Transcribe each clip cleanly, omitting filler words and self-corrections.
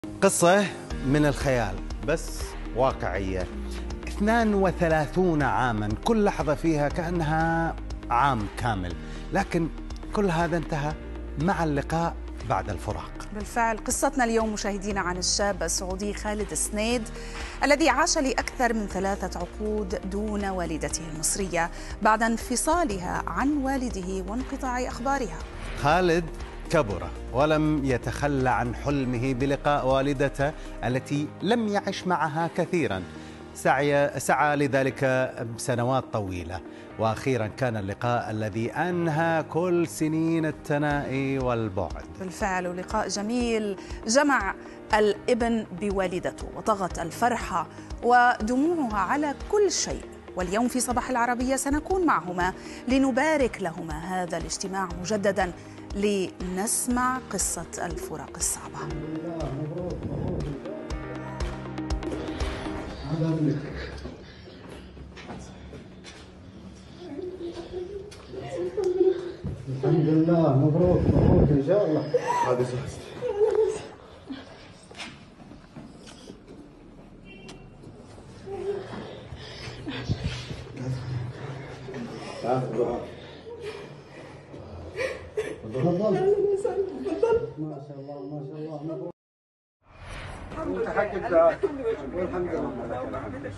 قصة من الخيال بس واقعية. 32 عاما، كل لحظة فيها كأنها عام كامل، لكن كل هذا انتهى مع اللقاء بعد الفراق. بالفعل قصتنا اليوم مشاهدينا عن الشاب السعودي خالد سنيد الذي عاش لأكثر من 3 عقود دون والدته المصرية بعد انفصالها عن والده وانقطاع أخبارها. خالد كبر ولم يتخلى عن حلمه بلقاء والدته التي لم يعش معها كثيرا، سعى لذلك سنوات طويلة، وأخيرا كان اللقاء الذي أنهى كل سنين التنائي والبعد. بالفعل لقاء جميل جمع الابن بوالدته وطغت الفرحة ودموعها على كل شيء، واليوم في صباح العربية سنكون معهما لنبارك لهما هذا الاجتماع مجددا لنسمع قصة الفراق الصعبة. الحمد لله، مبروك مبروك ان شاء الله. هذا جاهز. تفضل. ما شاء الله ما شاء الله، مبروك. والحمد لله. والحمد لله.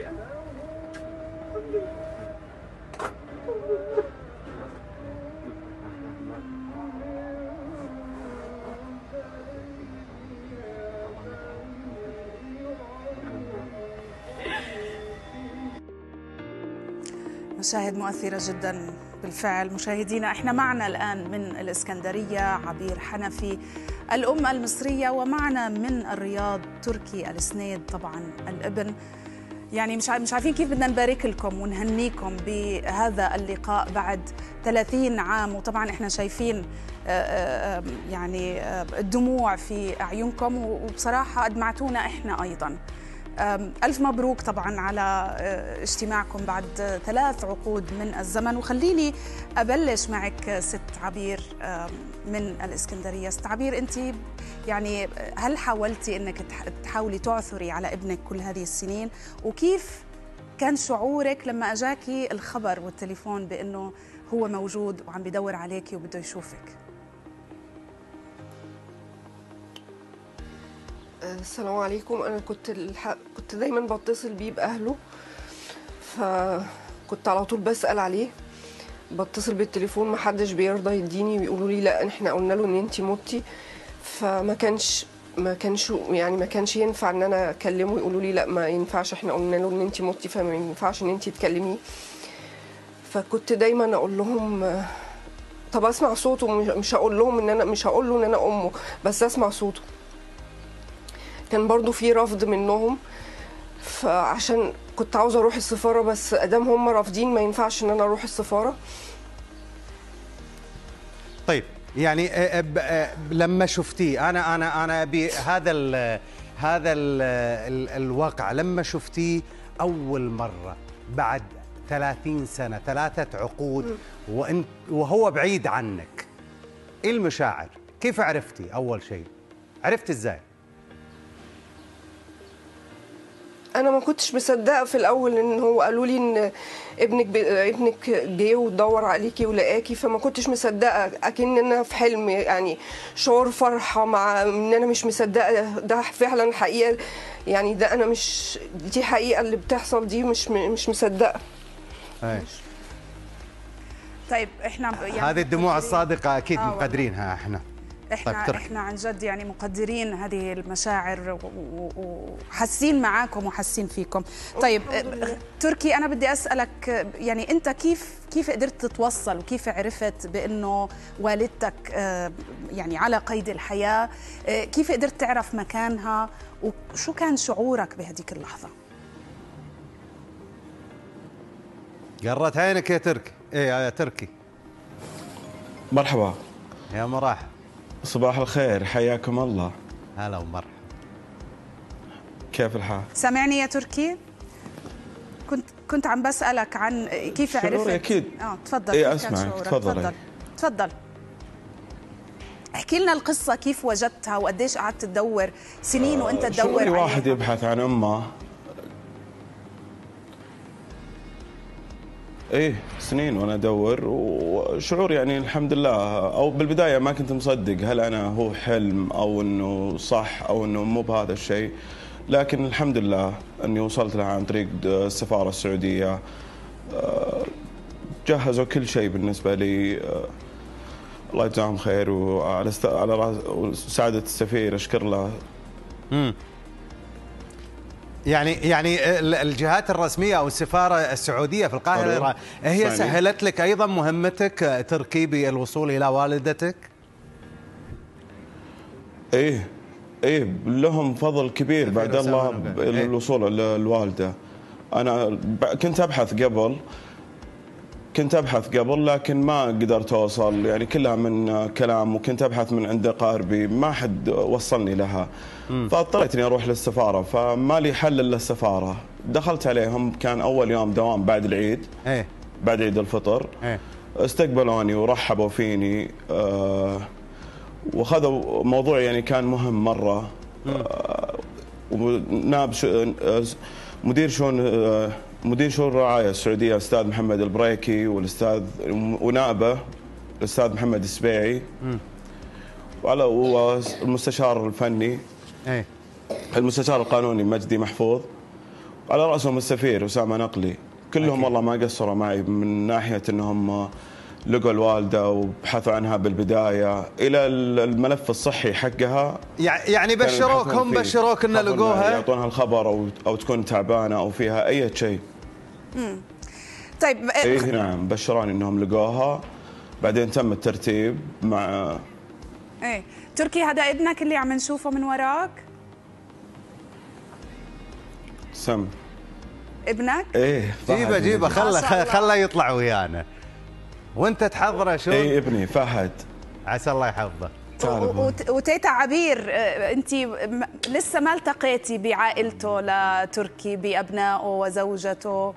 مشاهد مؤثرة جدا بالفعل. مشاهدينا احنا معنا الآن من الإسكندرية عبير حنفي الأم المصرية، ومعنا من الرياض تركي السنيد طبعا الابن. يعني مش عارفين كيف بدنا نبارك لكم ونهنيكم بهذا اللقاء بعد 30 عام، وطبعا احنا شايفين يعني الدموع في أعينكم، وبصراحة أدمعتونا احنا أيضا. ألف مبروك طبعا على اجتماعكم بعد 3 عقود من الزمن. وخليني أبلش معك ست عبير من الإسكندرية. ست عبير، أنت يعني هل حاولتي أنك تحاولي تعثري على ابنك كل هذه السنين؟ وكيف كان شعورك لما أجاكي الخبر والتليفون بأنه هو موجود وعم بدور عليكي وبده يشوفك؟ السلام عليكم. انا كنت دايما بتصل بيه باهله، فكنت على طول بسال عليه، بتصل بالتليفون ما حدش بيرضى يديني، بيقولوا لي لا احنا قلنا له ان انت متي. فما كانش ينفع ان انا اكلمه، يقولوا لي لا ما ينفعش، احنا قلنا له ان انت متي فما ينفعش ان انت تكلميه. فكنت دايما اقول لهم طب اسمع صوته، مش هقول لهم ان انا مش هقول له ان انا امه، بس اسمع صوته. كان برضو في رفض منهم، فعشان كنت عاوزه اروح السفاره، بس ادام هم رافضين ما ينفعش ان انا اروح السفاره. طيب يعني لما شفتيه انا هذا الواقع، لما شفتيه اول مره بعد 30 سنه 3 عقود وهو بعيد عنك، ايه المشاعر؟ كيف عرفتي؟ اول شيء عرفتي ازاي؟ انا ما كنتش مصدقه في الاول، ان هو قالوا لي ان ابنك جه ودور عليكي ولقاكي، فما كنتش مصدقه، اكن انا في حلم، يعني شعور فرحه مع ان انا مش مصدقه ده فعلا حقيقه، يعني ده انا مش، دي حقيقه اللي بتحصل، دي مش مصدقه. طيب احنا يعني هذه الدموع الصادقه اكيد مقدرينها احنا. احنا عن جد يعني مقدرين هذه المشاعر وحاسين معاكم وحاسين فيكم. طيب تركي، انا بدي اسالك، يعني انت كيف قدرت تتوصل وكيف عرفت بانه والدتك يعني على قيد الحياه؟ كيف قدرت تعرف مكانها وشو كان شعورك بهذيك اللحظه؟ قرت عينك يا تركي. ايه يا تركي. مرحبا. يا مرحبا. صباح الخير، حياكم الله. هلا ومرحبا. كيف الحال؟ سامعني يا تركي؟ كنت عم بسألك عن كيف عرفت. اكيد. تفضل. ايه اسمعك، تفضل. تفضل. احكي لنا القصة، كيف وجدتها وقديش قعدت تدور سنين وانت تدور شعوري عليها؟ واحد يبحث عن امه. ايه سنين وانا ادور، وشعور يعني الحمد لله، او بالبدايه ما كنت مصدق هل انا هو حلم او انه صح او انه مو بهذا الشيء، لكن الحمد لله اني وصلت لها عن طريق السفاره السعوديه. جهزوا كل شيء بالنسبه لي، الله يجزاهم خير، وعلى سعاده السفير اشكر له. يعني الجهات الرسميه او السفاره السعوديه في القاهره هي سهلت لك ايضا مهمتك تركي بالوصول الى والدتك؟ ايه لهم فضل كبير بعد الله الوصول للوالده. انا كنت ابحث قبل لكن ما قدرت اوصل، يعني كلها من كلام، وكنت ابحث من عند اقاربي ما حد وصلني لها. فاضطريت اني اروح للسفاره، فما لي حل الا السفاره. دخلت عليهم، كان اول يوم دوام بعد العيد، بعد عيد الفطر. استقبلوني ورحبوا فيني، واخذوا موضوع يعني كان مهم مره. ونائب مدير شؤون الرعايه السعوديه استاذ محمد البريكي، ونائبه الاستاذ محمد السبيعي، والمستشار الفني المستشار القانوني مجدي محفوظ، على راسهم السفير اسامه نقلي. كلهم والله ما قصروا معي من ناحيه انهم لقوا الوالده وبحثوا عنها بالبدايه الى الملف الصحي حقها. يعني بشروك ان لقوها، يعطونها الخبر او تكون تعبانه او فيها اي شيء. طيب ايه نعم، بشروني انهم لقوها. بعدين تم الترتيب مع تركي. هذا ابنك اللي عم نشوفه من وراك؟ سم ابنك؟ ايه جيبه خله يطلع ويانا وانت تحضره. شو ابني فهد، عسى الله يحفظه. وتيتا عبير، انت لسه ما التقيتي بعائلته لتركي، بابنائه وزوجته؟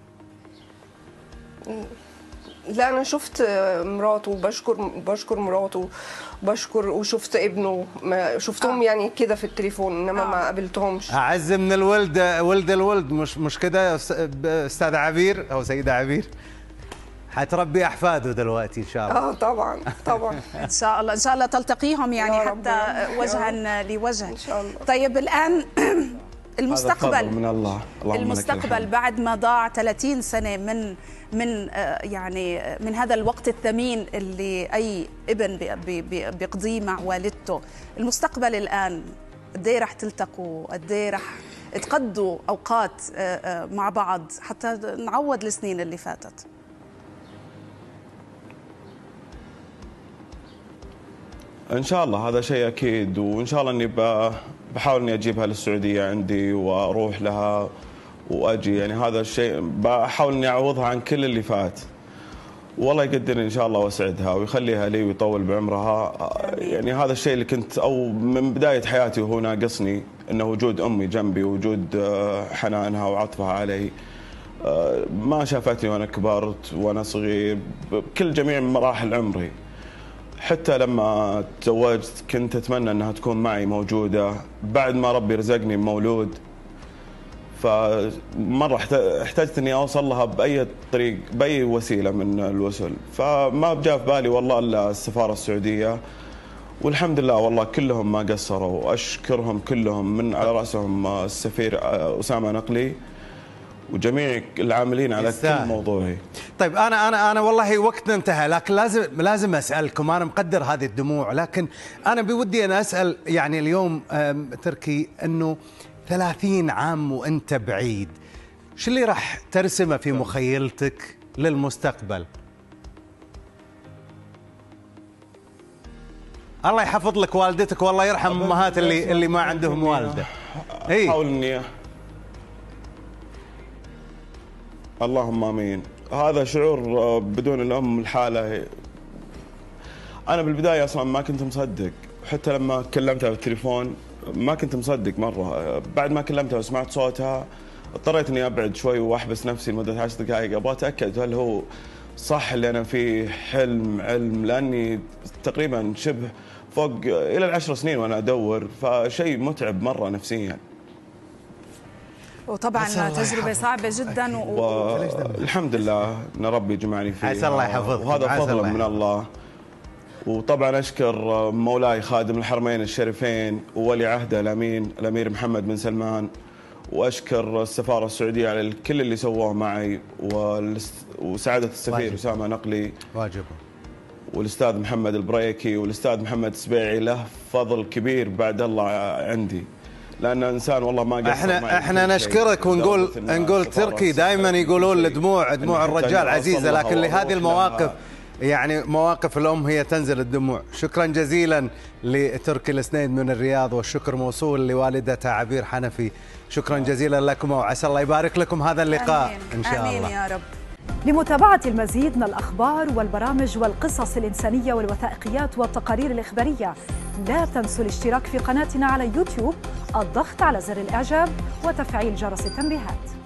لا انا شفت مراته، بشكر مراته، وشفت ابنه، ما شفتهم يعني كده في التليفون، انما ما قابلتهمش. اعز من الولد ولد الولد، مش كده استاذ عبير او سيده عبير؟ حتربي احفاده دلوقتي ان شاء الله. طبعا ان شاء الله تلتقيهم يعني حتى وجها لوجه ان شاء الله. طيب الان المستقبل من الله. المستقبل بعد ما ضاع 30 سنه من يعني من هذا الوقت الثمين اللي اي ابن بيقضيه مع والدته. المستقبل الان قد ايه رح تلتقوا؟ قد ايه رح تقضوا اوقات مع بعض حتى نعوض السنين اللي فاتت؟ ان شاء الله هذا شيء اكيد، وان شاء الله اني بحاول اني اجيبها للسعوديه عندي واروح لها واجي، يعني هذا الشيء بحاول اني اعوضها عن كل اللي فات، والله يقدرني ان شاء الله ويسعدها ويخليها لي ويطول بعمرها. يعني هذا الشيء اللي كنت او من بدايه حياتي وهو ناقصني، انه وجود امي جنبي، وجود حنانها وعطفها علي. ما شافتني وانا كبرت وانا صغير بكل جميع مراحل عمري. حتى لما تزوجت كنت اتمنى انها تكون معي موجوده بعد ما ربي رزقني بمولود. فمره احتجت اني اوصل لها باي طريق، باي وسيله من الوسل، فما جاء في بالي والله الا السفاره السعوديه. والحمد لله والله كلهم ما قصروا، واشكرهم كلهم من على راسهم السفير اسامه نقلي وجميع العاملين على كل موضوعي. طيب انا والله وقتنا انتهى، لكن لازم اسالكم. انا مقدر هذه الدموع، لكن انا بودي انا اسال يعني اليوم تركي، انه 30 عام وانت بعيد، شو اللي راح ترسمه في مخيلتك للمستقبل؟ الله يحفظ لك والدتك والله يرحم امهات اللي ما عندهم والده. احاول اني اللهم امين. هذا شعور بدون الام الحاله. انا بالبدايه اصلا ما كنت مصدق، حتى لما كلمتها بالتليفون ما كنت مصدق مره. بعد ما كلمتها وسمعت صوتها اضطريت اني ابعد شوي واحبس نفسي لمده 10 دقائق، ابغى اتاكد هل هو صح اللي انا فيه حلم علم، لاني تقريبا شبه فوق الى ال10 سنين وانا ادور، فشيء متعب مره نفسيا. وطبعا تجربه صعبه جدا والحمد لله ان ربي جمعني فيها، عسى الله يحفظك، وهذا فضل من الله. وطبعا اشكر مولاي خادم الحرمين الشريفين وولي عهده الامير محمد بن سلمان، واشكر السفاره السعوديه على كل اللي سووه معي، وسعاده السفير اسامه نقلي واجبه، والاستاذ محمد البريكي والاستاذ محمد السبيعي، له فضل كبير بعد الله عندي، لأن إنسان والله ما قصر. احنا نشكرك ونقول تركي دائما يقولون دموع الرجال عزيزة، لكن لهذه المواقف يعني مواقف الأم هي تنزل الدموع. شكرا جزيلا لتركي السنيد من الرياض، والشكر موصول لوالدتها عبير حنفي. شكرا جزيلا لكم، وعسى الله يبارك لكم هذا اللقاء. آمين. إن شاء الله. آمين يا رب. لمتابعة المزيد من الأخبار والبرامج والقصص الإنسانية والوثائقيات والتقارير الإخبارية، لا تنسوا الاشتراك في قناتنا على يوتيوب، الضغط على زر الإعجاب وتفعيل جرس التنبيهات.